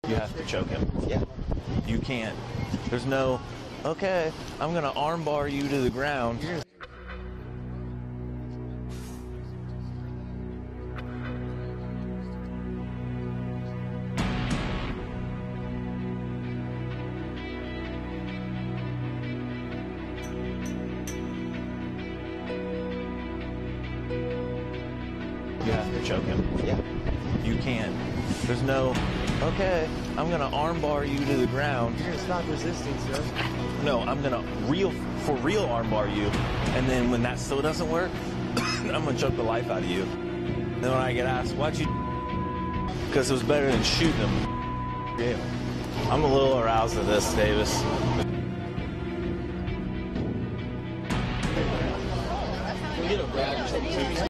You have to choke him. Yeah. You can't. There's no, okay, I'm going to armbar you to the ground. You have to choke him. Yeah. You can't. There's no, okay, I'm going to armbar you to the ground. You're gonna stop resisting, sir. No, I'm going to for real armbar you. And then when that still doesn't work, I'm going to choke the life out of you. Then when I get asked, why'd you? Because it was better than shooting him. Yeah. I'm a little aroused at this, Davis.